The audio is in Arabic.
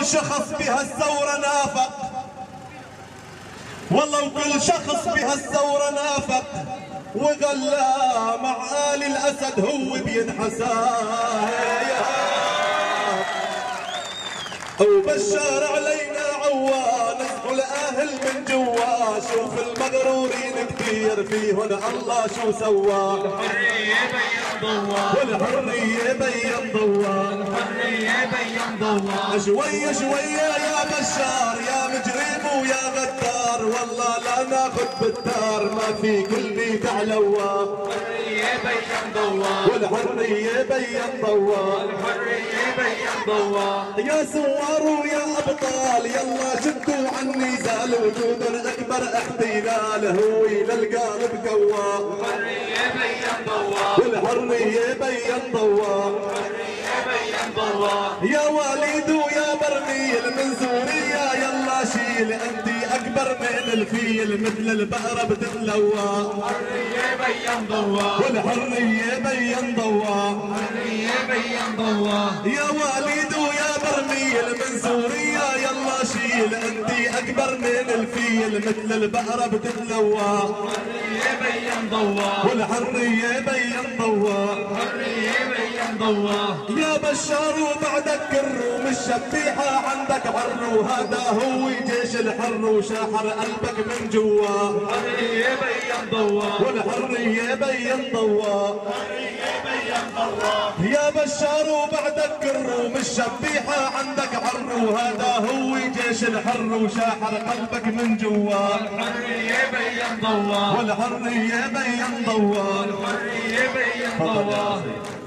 وكل شخص بهالثورة نافق، والله وكل شخص بهالثورة نافق، وغلا مع آل الأسد هو بينحساب، وبشار علينا عوان والأهل من جوا، شوف المغرورين كثير فيهن الله شو سوا. الحرية بين ضوا، والحرية بين ضوا، الحرية بين ضوا. شوية شوية يا بشار يا مجرم ويا غدار، والله لا ناخذ بالدار ما في كل بيت علوا. الحرية بين ضوا، والحرية بين ضوا، الحرية بين ضوا. يا سوار ويا ابطال يلا شدوا عني زال، وجود الاكبر احتلال هو للقالب قوا. الحرية بين ضوا، والحرية بين ضوا، الحرية بين ضوا. يا والد ويا برميل من سوريا يلا شيل، انتي اكبر من الفيل مثل البقرة بتتلوى. الحرية بين ضوا، والحرية بين ضوا، الحرية بين ضوا. يا والد ويا برميل من سوريا يلا شيل، انتي اكبر من الفيل مثل البقرة بتتلوى. الحرية بين ضوا، والحرية بين ضوا، الحرية بين ضوا. يا بشار وبعدك الروم الشبيحة عندك عر، وهذا هو جيش الحر وشاحر قلبك من جوا. الحرية بين ضوا، والحرية بين ضوا، الحرية بين ضوا. يا بشار وبعدك الروم الشبيحة عندك عر، وهذا هو جيش الحر وشاحر قلبك من جوا. الحرية بين ضوا، والحرية بين ضوا، الحرية بين ضوا.